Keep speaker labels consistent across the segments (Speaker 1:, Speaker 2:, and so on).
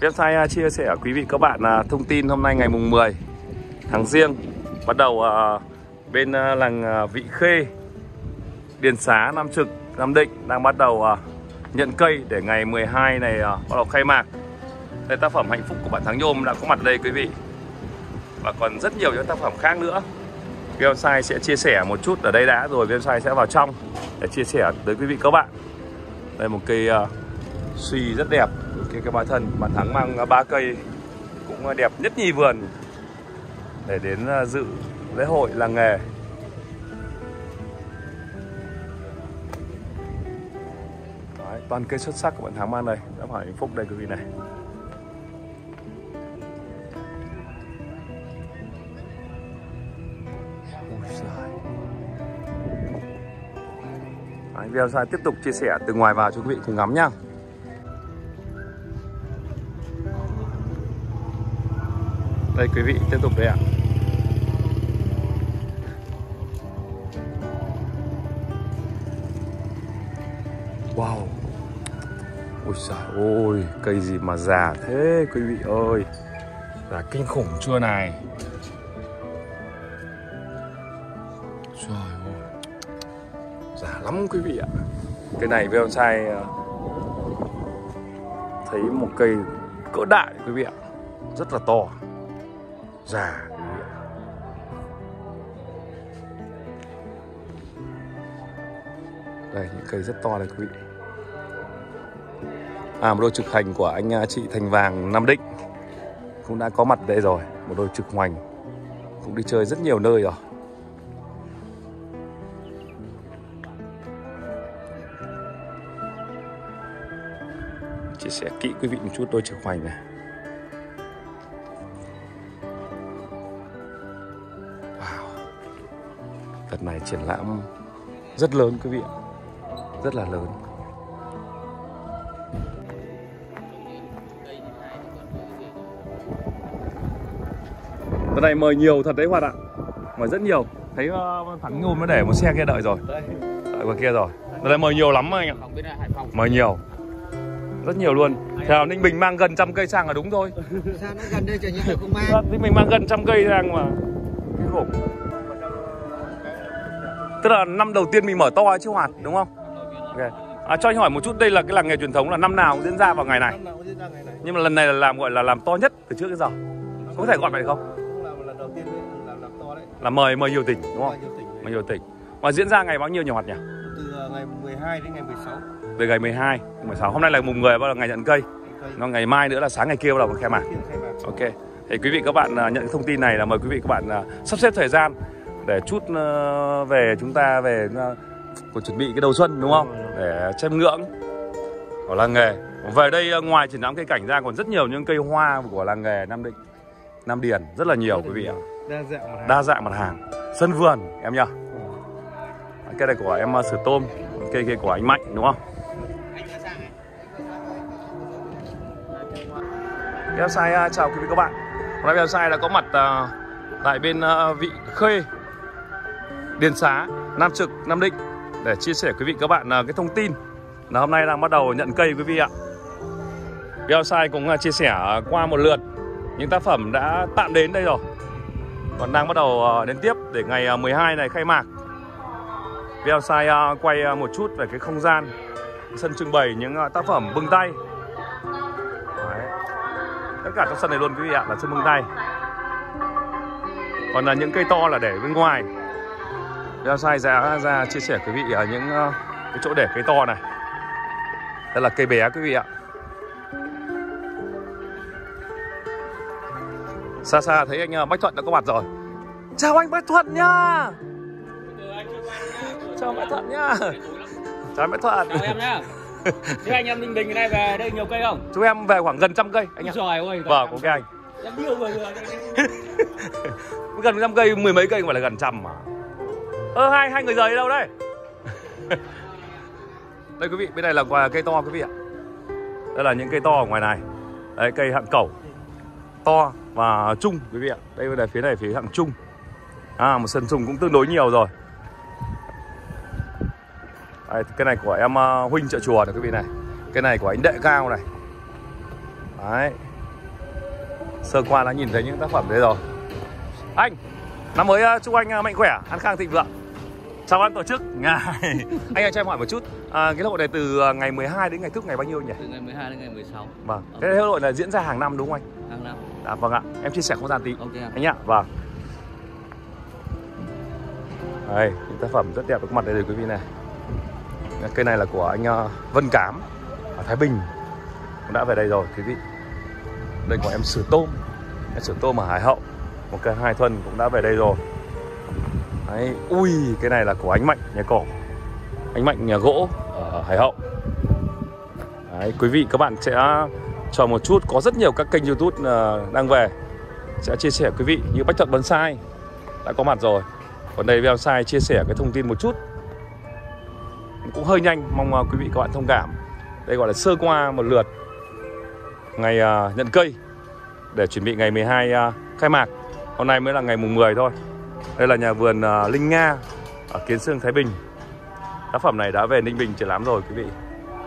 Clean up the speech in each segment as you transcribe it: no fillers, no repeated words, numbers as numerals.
Speaker 1: Website chia sẻ quý vị các bạn thông tin hôm nay ngày mùng 10 tháng Giêng. Bắt đầu bên làng Vị Khê, Điền Xá, Nam Trực, Nam Định đang bắt đầu nhận cây để ngày 12 này bắt đầu khai mạc. Đây, tác phẩm Hạnh Phúc của bạn Thắng Nhôm đã có mặt ở đây quý vị. Và còn rất nhiều những tác phẩm khác nữa. Website sẽ chia sẻ một chút ở đây đã, rồi website sẽ vào trong để chia sẻ tới quý vị các bạn. Đây một cây suy rất đẹp, cây ba thân. Bạn Thắng mang 3 cây cũng đẹp nhất nhì vườn để đến dự lễ hội làng nghề. Đấy, toàn cây xuất sắc của bạn Thắng mang đây. Đã phải Hạnh Phúc đây quý vị này. Video sai tiếp tục chia sẻ từ ngoài vào cho quý vị cùng ngắm nhá. Đây quý vị tiếp tục đây ạ. Wow. Ôi trời ơi, cây gì mà già thế quý vị ơi. Già kinh khủng chưa này. Trời ơi, già lắm quý vị ạ. Cái này Website thấy một cây cỡ đại quý vị ạ, rất là to, già. Đây những cây rất to đây quý vị. Một đôi trực hành của anh chị Thành Vàng Nam Định cũng đã có mặt đây rồi. Một đôi trực hoành cũng đi chơi rất nhiều nơi rồi. Chia sẻ kỹ quý vị một chút đôi trực hoành này. Wow. Đợt này triển lãm rất lớn quý vị ạ, rất là lớn. Đợt này mời nhiều thật đấy Hoạt ạ, mời rất nhiều. Thấy Thắng Nhôm nó để một xe kia đợi rồi, đợi ngoài kia rồi. Đợt này mời nhiều lắm anh ạ, mời nhiều, rất nhiều luôn. Theo Ninh Bình mang gần 100 cây sang là đúng thôi.
Speaker 2: Sao nó gần đây chẳng nhẽ là không mang.
Speaker 1: Ninh Bình mang gần 100 cây sang mà. Kinh khủng. Tức là năm đầu tiên mình mở to chứ Hoạt, đúng không? Okay. Cho anh hỏi một chút, đây là cái làng nghề truyền thống là năm nào cũng diễn ra vào ngày này? Nhưng mà lần này là làm gọi là làm to nhất từ trước đến giờ. Có thể gọi vậy không?
Speaker 2: Lần đầu tiên làm to đấy.
Speaker 1: Là mời nhiều tỉnh đúng không? Mời nhiều tỉnh. Mà diễn ra ngày bao nhiêu nhỉ Hoạt nhỉ?
Speaker 2: Từ ngày 12 đến ngày 16.
Speaker 1: Về ngày 12, 16. Hôm nay là mùng 10 bắt đầu ngày nhận cây. Nó ngày mai nữa là sáng ngày kia bắt đầu khai mạc. Ok. Thì quý vị các bạn nhận thông tin này là mời quý vị các bạn sắp xếp thời gian để chút về chúng ta về còn chuẩn bị cái đầu xuân đúng không? Để chiêm ngưỡng của làng nghề. Về đây ngoài triển lãm cây cảnh ra còn rất nhiều những cây hoa của làng nghề Nam Định, Nam Điền rất là nhiều quý vị ạ. Đa dạng mặt hàng. Sân vườn em nhá. Cây này của em Sử Tôm, cây kia của anh Mạnh đúng không? Website chào quý vị các bạn. Hôm nay Website đã có mặt tại bên Vị Khê, Điền Xá, Nam Trực, Nam Định để chia sẻ quý vị các bạn cái thông tin là hôm nay đang bắt đầu nhận cây quý vị ạ. Website cũng chia sẻ qua một lượt những tác phẩm đã tạm đến đây rồi, còn đang bắt đầu đến tiếp để ngày 12 này khai mạc. Website quay một chút về cái không gian sân trưng bày những tác phẩm bưng tay. Đấy. Tất cả trong sân này luôn quý vị ạ là sân bưng tay. Còn là những cây to là để bên ngoài. Website sẽ ra chia sẻ quý vị ở những cái chỗ để cây to này. Đây là cây bé quý vị ạ. Xa xa thấy anh Bách Thuận đã có mặt rồi. Chào anh Bách Thuận nha. Chào Bách Thuận nhá. Chào Bách Thuận.
Speaker 3: Chào em nhá. Thế anh em Ninh Bình này về đây nhiều cây không?
Speaker 1: Chúng em về khoảng gần 100 cây anh ạ.
Speaker 3: Trời ơi.
Speaker 1: Vâng, ok anh.
Speaker 3: Em điêu rồi.
Speaker 1: Gần 100 cây, mười mấy cây không phải là gần 100 mà. Hai người rời đi đâu đây? Đây quý vị, bên này là cây to quý vị ạ. Đây là những cây to ở ngoài này. Đây cây hạng cẩu to và trung quý vị ạ. Đây là phía này phía hạng trung. Một sân trùng cũng tương đối nhiều rồi. Đây, cái này của em Huynh Chợ Chùa này quý vị này. Cái này của anh Đệ Cao này. Đấy. sơ qua đã nhìn thấy những tác phẩm đấy rồi. Anh, năm mới chúc anh mạnh khỏe, an khang thịnh vượng. Chào ban tổ chức. Anh ơi cho em hỏi một chút, cái lễ hội này từ ngày 12 đến ngày thức ngày bao nhiêu nhỉ?
Speaker 3: Từ ngày 12 đến ngày 16.
Speaker 1: Vâng, cái lễ hội này diễn ra hàng năm đúng không anh?
Speaker 3: Hàng năm.
Speaker 1: Vâng ạ, em chia sẻ không gian tí.
Speaker 3: Ok
Speaker 1: anh ạ. Vâng. Đây, những tác phẩm rất đẹp có mặt đây rồi quý vị này. Cây này là của anh Vân Cám ở Thái Bình, cũng đã về đây rồi quý vị. Đây của em Sử Tôm, ở Hải Hậu, một cây Hai Thuần cũng đã về đây rồi. Đấy, ui, cái này là của anh Mạnh nhà cổ, anh Mạnh nhà gỗ ở Hải Hậu. Đấy, quý vị các bạn sẽ chờ một chút, có rất nhiều các kênh YouTube đang về sẽ chia sẻ quý vị, như Bách Thuận Bonsai đã có mặt rồi. Còn đây Bonsai chia sẻ cái thông tin một chút cũng hơi nhanh, mong quý vị các bạn thông cảm. Đây gọi là sơ qua một lượt ngày nhận cây để chuẩn bị ngày 12 khai mạc. Hôm nay mới là ngày mùng 10 thôi. Đây là nhà vườn Linh Nga ở Kiến Sương, Thái Bình. Tác phẩm này đã về Ninh Bình triển lãm rồi quý vị.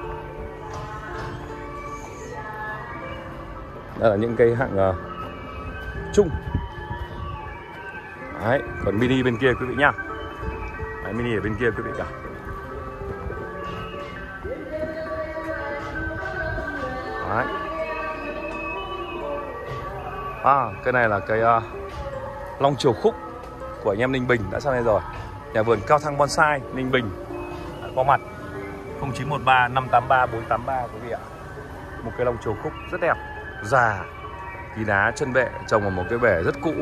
Speaker 1: Đây là những cây hạng chung. Đấy, còn mini bên kia quý vị nhá. Đấy, mini ở bên kia quý vị cả. Đấy. Cái này là cây Long Triều Khúc của anh em Ninh Bình đã sang đây rồi. Nhà vườn Cao Thăng Bonsai Ninh Bình đã có mặt. 0913 583 483 quý vị ạ. Một cây Long Triều Khúc rất đẹp, già, tí đá, chân bệ trồng ở một cái bể rất cũ,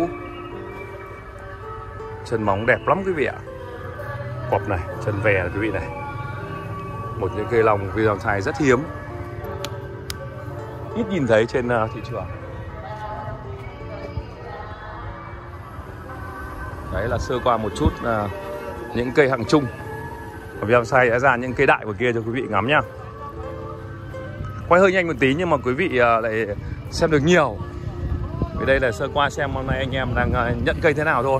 Speaker 1: chân móng đẹp lắm quý vị ạ. Quặp này, chân vè là quý vị này. Một những cây long bonsai rất hiếm, ít nhìn thấy trên thị trường. Đấy là sơ qua một chút những cây hạng chung. Bonsai đã ra những cây đại của kia cho quý vị ngắm nhá. Quay hơi nhanh một tí nhưng mà quý vị lại xem được nhiều. Vì đây là sơ qua xem hôm nay anh em đang nhận cây thế nào thôi.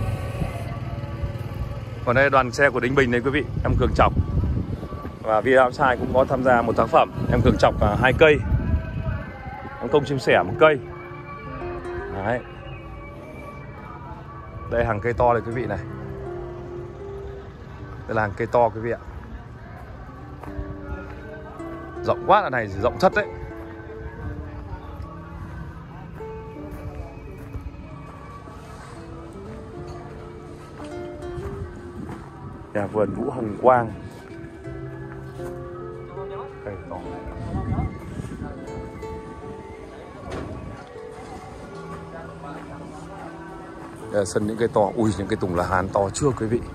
Speaker 1: Còn đây là đoàn xe của Ninh Bình đấy quý vị, em Cường Chọc. Và Bonsai cũng có tham gia một tác phẩm, em Cường Chọc 2 cây, em Công Chim Sẻ 1 cây. Đấy. Đây hàng cây to này quý vị này. Đây là hàng cây to quý vị ạ. Rộng quá, là này rộng thật đấy. Nhà vườn Vũ Hồng Quang. Cây to. Đây là sân những cây to. Ui, những cây tùng lá hán to chưa quý vị.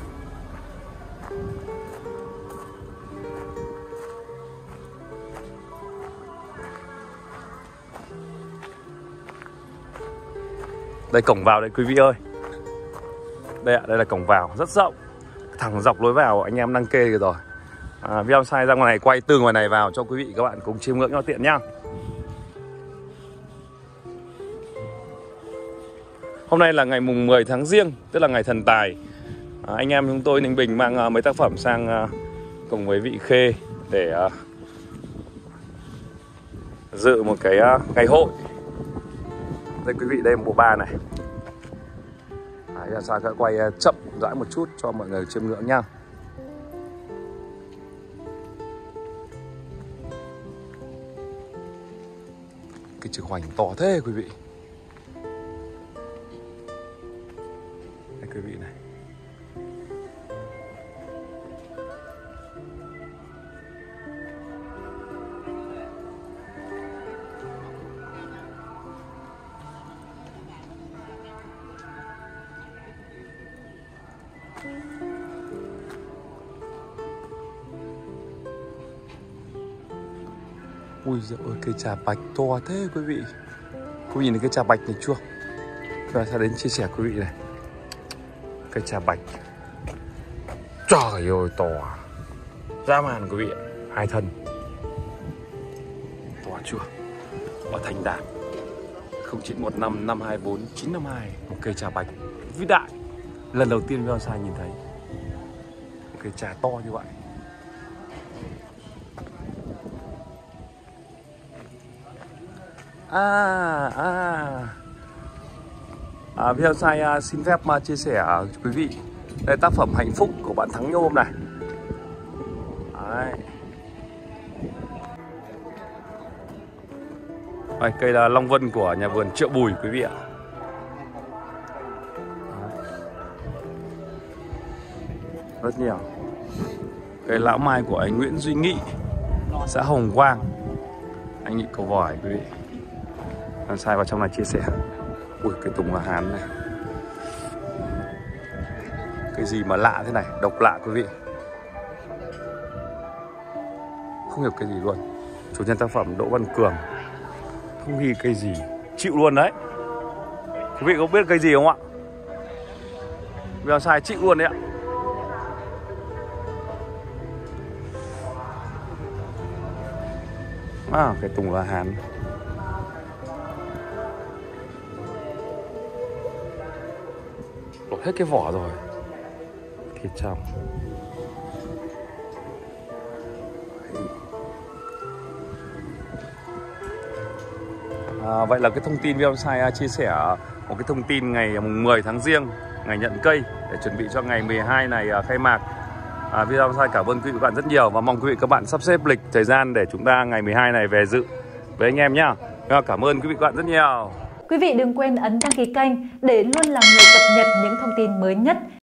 Speaker 1: Đây cổng vào đây quý vị ơi. Đây ạ, đây là cổng vào rất rộng, thẳng dọc lối vào anh em đăng kê rồi. Bonsai ra ngoài này, quay từ ngoài này vào cho quý vị các bạn cùng chiêm ngưỡng cho tiện nhá. Hôm nay là ngày mùng 10 tháng Giêng, tức là ngày Thần Tài. Anh em chúng tôi Ninh Bình mang mấy tác phẩm sang cùng với vị Khê để dự một cái ngày hội. Đây quý vị, đây một bộ ba này. Sao sẽ quay chậm rãi một chút cho mọi người chiêm ngưỡng nha. Cái chữ hoành to thế quý vị. Đây quý vị này. Ui giời ơi, cây trà bạch to thế quý vị. Quý vị nhìn thấy cái trà bạch này chưa? Chúng ta sẽ đến chia sẻ quý vị này. Cây trà bạch. Trời ơi, to dã man quý vị ạ. 2 thân. To chưa? Ở Thành Đạt 0915 524 952. Một cây trà bạch vĩ đại. Lần đầu tiên Bonsai nhìn thấy một cây trà to như vậy. Video sai xin phép chia sẻ quý vị. Đây tác phẩm Hạnh Phúc của bạn Thắng Nhôm này. Đấy. Đây, cây là Long Vân của nhà vườn Triệu Bùi quý vị ạ. Rất nhiều. Cây lão mai của anh Nguyễn Duy Nghị, xã Hồng Quang, anh Nghị Cầu Vòi quý vị. Làm sai vào trong này chia sẻ. Ui, cái Tùng La Hán này. Cái gì mà lạ thế này, độc lạ quý vị. Không hiểu cái gì luôn. Chủ nhân tác phẩm Đỗ Văn Cường không ghi cây gì, chịu luôn đấy. Quý vị có biết cây gì không ạ? Video sai chịu luôn đấy ạ. Cái Tùng La Hán. Lột hết cái vỏ rồi. Thịt trong. Vậy là cái thông tin video sai chia sẻ một cái thông tin ngày mùng 10 tháng Giêng, ngày nhận cây để chuẩn bị cho ngày 12 này khai mạc. Video sai cảm ơn quý vị các bạn rất nhiều và mong quý vị các bạn sắp xếp lịch thời gian để chúng ta ngày 12 này về dự với anh em nhá. Cảm ơn quý vị các bạn rất nhiều.
Speaker 4: Quý vị đừng quên ấn đăng ký kênh để luôn là người cập nhật những thông tin mới nhất